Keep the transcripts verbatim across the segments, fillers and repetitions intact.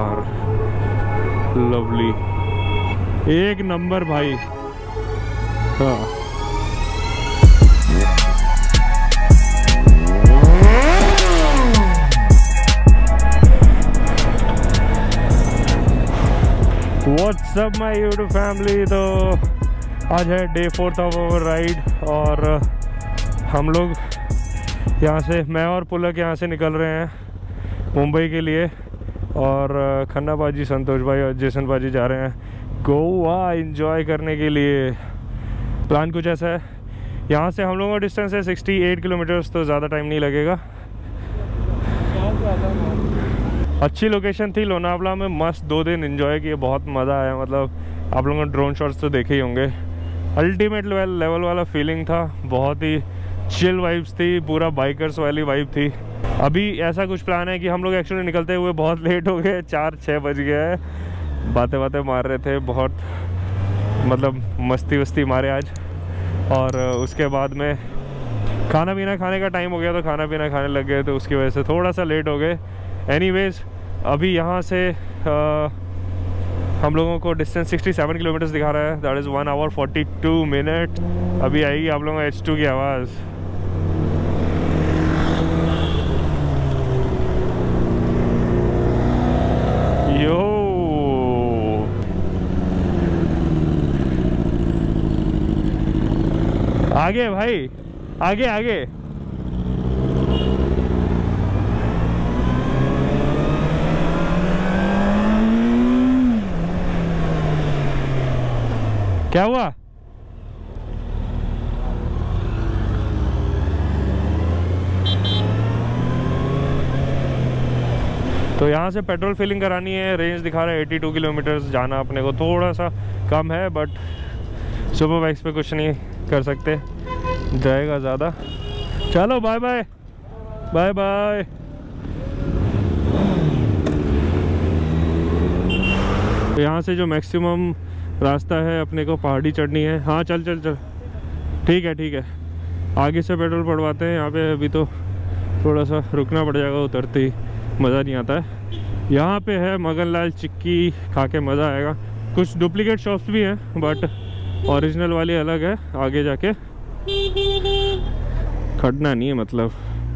यार, लवली, एक नंबर भाई। हाँ what's up my YouTube family. तो आज है day fourth of our ride और हम लोग यहाँ से, मैं और पुलक यहाँ से निकल रहे हैं मुंबई के लिए और खन्ना बाजी, संतोष भाई और जेसन बाजी जा रहे हैं गोवा एंजॉय करने के लिए। प्लान कुछ ऐसा है, यहाँ से हम लोगों का डिस्टेंस है अड़सठ किलोमीटर्स, तो ज़्यादा टाइम नहीं लगेगा। अच्छी लोकेशन थी, लोनावला में मस्त दो दिन एंजॉय किए, बहुत मज़ा आया। मतलब आप लोगों ने ड्रोन शॉट्स तो देखे ही होंगे, अल्टीमेट लेवल लेवल वाला फीलिंग था, बहुत ही चिल वाइब्स थी, पूरा बाइकर्स वाली वाइब थी। अभी ऐसा कुछ प्लान है कि हम लोग एक्चुअली निकलते हुए बहुत लेट हो गए, चार छः बज गया है, बातें बातें मार रहे थे, बहुत मतलब मस्ती वस्ती मारे आज। और उसके बाद में खाना पीना खाने का टाइम हो गया, तो खाना पीना खाने लग गए, तो उसकी वजह से थोड़ा सा लेट हो गए। एनीवेज अभी यहाँ से आ, हम लोगों को डिस्टेंस सड़सठ किलोमीटर्स दिखा रहा है, that is one hour forty two minute. अभी आएगी आप लोगों को एच टू की आवाज़। यो आगे भाई, आगे आगे। क्या हुआ? तो यहाँ से पेट्रोल फिलिंग करानी है, रेंज दिखा रहा है बयासी किलोमीटर्स जाना अपने को, थोड़ा सा कम है बट सुपर बाइक्स पे कुछ नहीं कर सकते, जाएगा ज़्यादा। चलो बाय बाय बाय बाय। तो यहाँ से जो मैक्सिमम रास्ता है अपने को पहाड़ी चढ़नी है। हाँ चल चल चल, ठीक है ठीक है। आगे से पेट्रोल पड़वाते हैं यहाँ पे, अभी तो थोड़ा सा रुकना पड़ जाएगा, उतरते ही मज़ा नहीं आता है। यहाँ पे है मगन लाल चिक्की, खा के मज़ा आएगा। कुछ डुप्लीकेट शॉप्स भी हैं बट ओरिजिनल वाली अलग है, आगे जाके खड़ना नहीं है मतलब।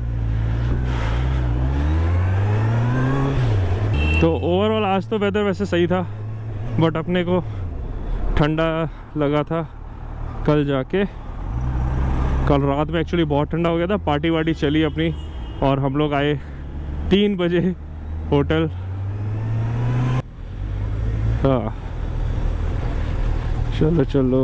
तो ओवरऑल आज तो वेदर वैसे सही था बट अपने को ठंडा लगा था कल जाके। कल रात में एक्चुअली बहुत ठंडा हो गया था, पार्टी वार्टी चली अपनी और हम लोग आए तीन बजे होटल। हाँ चलो चलो।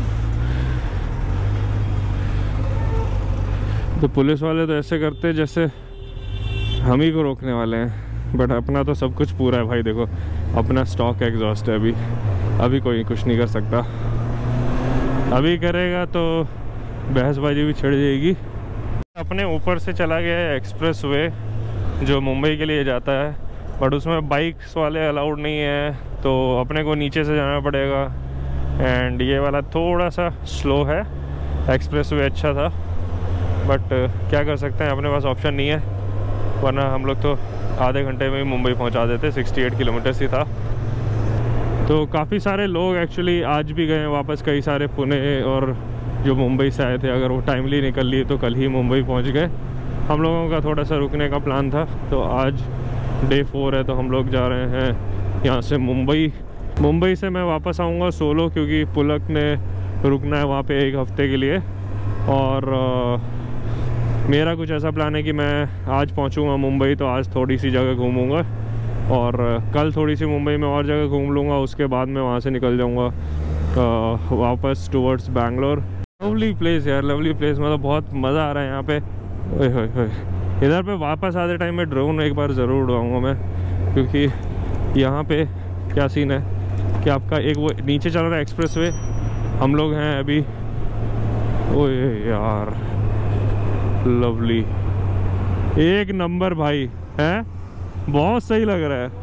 तो पुलिस वाले तो ऐसे करते हैं जैसे हम ही को रोकने वाले हैं, बट अपना तो सब कुछ पूरा है भाई। देखो अपना स्टॉक एग्जॉस्ट है, अभी अभी कोई कुछ नहीं कर सकता। अभी करेगा तो बहसबाजी भी छिड़ जाएगी। अपने ऊपर से चला गया है एक्सप्रेस वे जो मुंबई के लिए जाता है, बट उसमें बाइक्स वाले अलाउड नहीं है, तो अपने को नीचे से जाना पड़ेगा। एंड ये वाला थोड़ा सा स्लो है, एक्सप्रेस वे अच्छा था बट क्या कर सकते हैं, अपने पास ऑप्शन नहीं है, वरना हम लोग तो आधे घंटे में ही मुंबई पहुंचा देते। अड़सठ किलोमीटर्स ही था। तो काफ़ी सारे लोग एक्चुअली आज भी गए वापस, कई सारे पुणे और जो मुंबई से आए थे, अगर वो टाइमली निकल लिए तो कल ही मुंबई पहुंच गए। हम लोगों का थोड़ा सा रुकने का प्लान था, तो आज डे फोर है, तो हम लोग जा रहे हैं यहाँ से मुंबई। मुंबई से मैं वापस आऊँगा सोलो, क्योंकि पुलक ने रुकना है वहाँ पे एक हफ्ते के लिए। और आ, मेरा कुछ ऐसा प्लान है कि मैं आज पहुँचूँगा मुंबई, तो आज थोड़ी सी जगह घूमूँगा और कल थोड़ी सी मुंबई में और जगह घूम लूँगा। उसके बाद मैं वहाँ से निकल जाऊँगा वापस टूवर्ड्स बैंगलोर। लवली प्लेस यार, लवली प्लेस, मतलब बहुत मज़ा आ रहा है यहाँ पे। ओए होए होए, इधर पे वापस आते टाइम में ड्रोन एक बार ज़रूर उड़ाऊँगा मैं, क्योंकि यहाँ पे क्या सीन है कि आपका एक वो नीचे चल रहा है एक्सप्रेस वे, हम लोग हैं अभी। ओए यार लवली, एक नंबर भाई है, बहुत सही लग रहा है,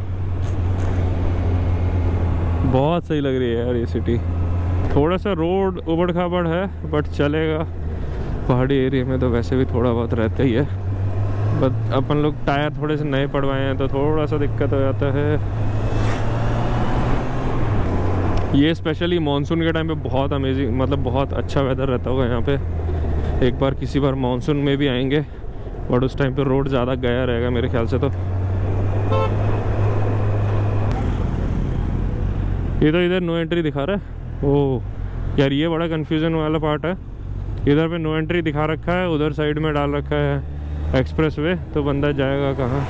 बहुत सही लग रही है यार ये सिटी। थोड़ा सा रोड उबड़ खाबड़ है बट चलेगा, पहाड़ी एरिया में तो वैसे भी थोड़ा बहुत रहता ही है। बट अपन लोग टायर थोड़े से नए पड़वाए हैं तो थोड़ा सा दिक्कत हो जाता है। ये स्पेशली मानसून के टाइम पे बहुत अमेजिंग, मतलब बहुत अच्छा वेदर रहता होगा यहाँ पे। एक बार किसी बार मानसून में भी आएंगे, बट उस टाइम पे रोड ज़्यादा गया रहेगा मेरे ख्याल से। तो ये तो इधर नो एंट्री दिखा रहा है। ओह यार, ये बड़ा कंफ्यूजन वाला पार्ट है। इधर पे नो एंट्री दिखा रखा है, उधर साइड में डाल रखा है एक्सप्रेस वे, तो बंदा जाएगा कहाँ?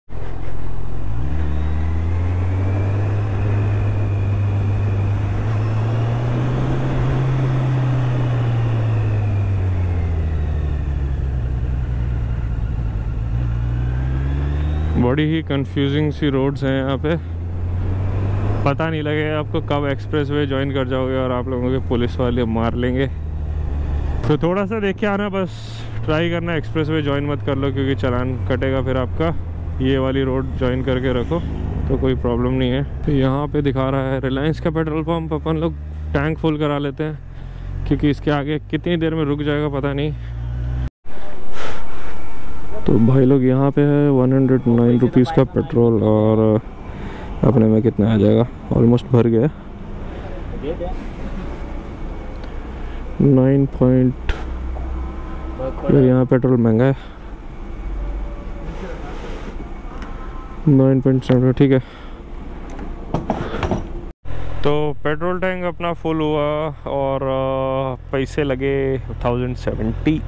बड़ी ही कंफ्यूजिंग सी रोड्स हैं यहाँ पे। पता नहीं लगेगा आपको कब एक्सप्रेस वे ज्वाइन कर जाओगे और आप लोगों के पुलिस वाले मार लेंगे। तो थोड़ा सा देख के आना, बस ट्राई करना एक्सप्रेस वे ज्वाइन मत कर लो, क्योंकि चालान कटेगा फिर आपका। ये वाली रोड ज्वाइन करके रखो तो कोई प्रॉब्लम नहीं है। तो यहाँ पे दिखा रहा है रिलायंस का पेट्रोल पंप। अपन लोग टैंक फुल करा लेते हैं, क्योंकि इसके आगे कितनी देर में रुक जाएगा पता नहीं। तो भाई लोग यहाँ पे है वन हंड्रेड नाइन रुपीज़ का पेट्रोल, और अपने में कितना आ जाएगा? ऑलमोस्ट भर गया नाइन पॉइंट। यहाँ पेट्रोल महंगा है, नाइन पॉइंट सेवन। ठीक है, तो पेट्रोल टैंक अपना फुल हुआ और पैसे लगे थाउजेंड सेवेंटी।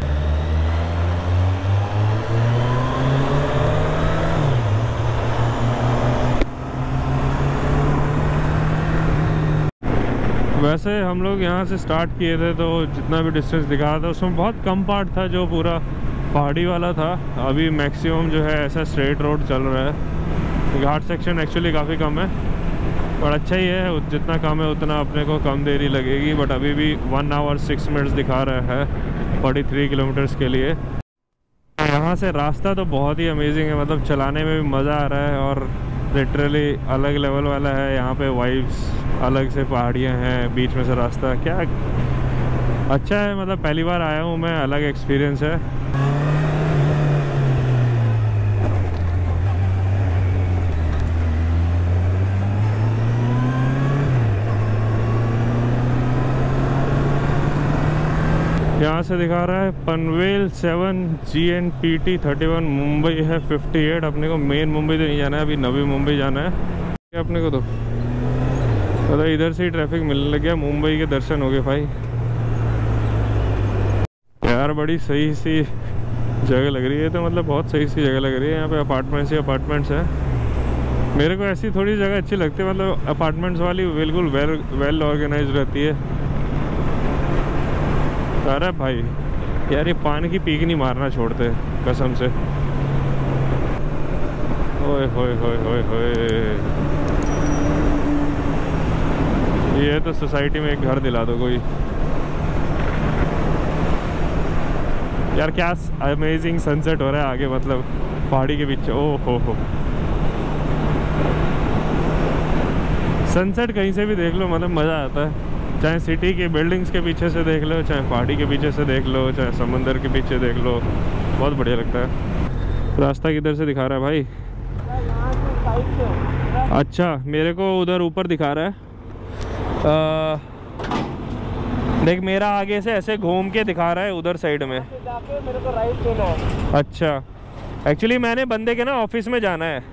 वैसे हम लोग यहाँ से स्टार्ट किए थे, तो जितना भी डिस्टेंस दिखा रहा था उसमें बहुत कम पार्ट था जो पूरा पहाड़ी वाला था। अभी मैक्सिमम जो है ऐसा स्ट्रेट रोड चल रहा है। घाट सेक्शन एक्चुअली काफ़ी कम है, पर अच्छा ही है। जितना कम है उतना अपने को कम देरी लगेगी। बट अभी भी वन आवर सिक्स मिनट्स दिखा रहा है फोर्टी थ्री किलोमीटर्स के लिए। यहाँ से रास्ता तो बहुत ही अमेजिंग है, मतलब चलाने में भी मज़ा आ रहा है और लिटरली अलग लेवल वाला है। यहाँ पे वाइब्स अलग से, पहाड़ियाँ हैं, बीच में से रास्ता, क्या अच्छा है। मतलब पहली बार आया हूँ मैं, अलग एक्सपीरियंस है। यहाँ से दिखा रहा है Panvel seven G N P T thirty one, Mumbai है फिफ्टी एट। अपने को मेन मुंबई तो नहीं जाना है, अभी नवी मुंबई जाना है अपने को। तो पता इधर से ही ट्रैफिक मिलने लग गया, मुंबई के दर्शन हो गए भाई। यार बड़ी सही सी जगह लग रही है, तो मतलब बहुत सही सी जगह लग रही है। यहाँ पे अपार्टमेंट्स ही अपार्टमेंट्स हैं। मेरे को ऐसी थोड़ी जगह अच्छी लगती है, मतलब अपार्टमेंट्स वाली बिल्कुल वेल वेल ऑर्गेनाइज रहती है। अरे भाई यार, ये पानी की पीक नहीं मारना छोड़ते कसम से। ओए होए होए होए होए, ये तो सोसाइटी में एक घर दिला दो कोई। यार क्या अमेजिंग सनसेट हो रहा है आगे, मतलब पहाड़ी के बीच। ओ हो हो, सनसेट कहीं से भी देख लो मतलब मज़ा आता है। चाहे सिटी के बिल्डिंग्स के पीछे से देख लो, चाहे पहाड़ी के पीछे से देख लो, चाहे समंदर के पीछे देख लो, बहुत बढ़िया लगता है। रास्ता किधर से दिखा रहा है भाई? अच्छा, मेरे को उधर ऊपर दिखा रहा है। आ, देख मेरा आगे से ऐसे घूम के दिखा रहा है उधर साइड में। मेरे को राइट लेना है। अच्छा, एक्चुअली मैंने बंदे के ना ऑफिस में जाना है।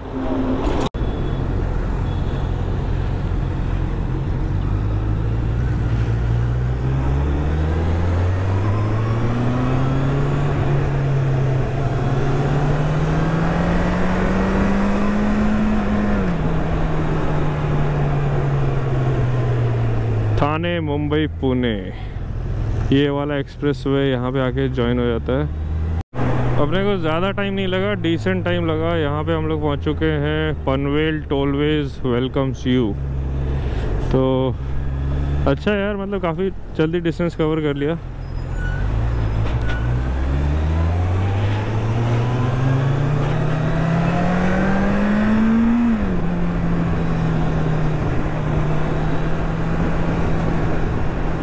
थाने मुंबई पुणे, ये वाला एक्सप्रेस वे यहाँ पे आके ज्वाइन हो जाता है। अपने को ज़्यादा टाइम नहीं लगा, डिसेंट टाइम लगा। यहाँ पे हम लोग पहुँच चुके हैं पनवेल टोलवेज वेलकम्स यू। तो अच्छा यार, मतलब काफ़ी जल्दी डिस्टेंस कवर कर लिया।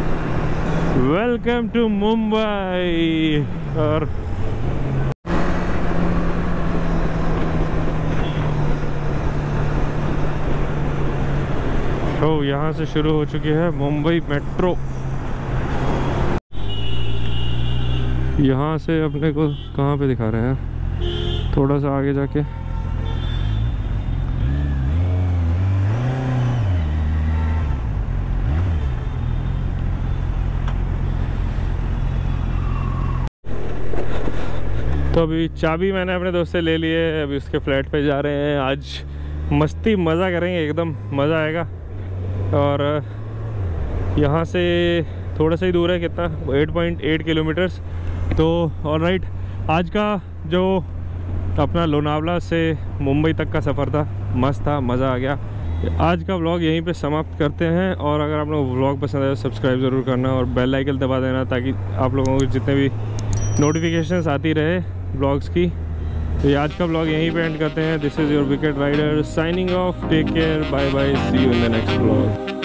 Welcome to Mumbai. और तो यहाँ से शुरू हो चुकी है मुंबई मेट्रो। यहाँ से अपने को कहाँ पे दिखा रहे हैं, थोड़ा सा आगे जाके तो अभी चाबी मैंने अपने दोस्त से ले ली है, अभी उसके फ्लैट पे जा रहे हैं। आज मस्ती मज़ा करेंगे, एकदम मज़ा आएगा। और यहाँ से थोड़ा सा ही दूर है, कितना आठ पॉइंट आठ किलोमीटर्स। तो ऑलराइट, आज का जो अपना लोनावला से मुंबई तक का सफ़र था मस्त था, मज़ा आ गया। आज का व्लॉग यहीं पे समाप्त करते हैं। और अगर आप लोगों को व्लॉग पसंद आए तो सब्सक्राइब ज़रूर करना और बेल आइकन दबा देना, ताकि आप लोगों को जितने भी नोटिफिकेशंस आती रहे ब्लॉग्स की। तो आज का ब्लॉग यहीं पे एंड करते हैं। This is your wicket rider signing off. Take care, bye bye, see you in the next blog.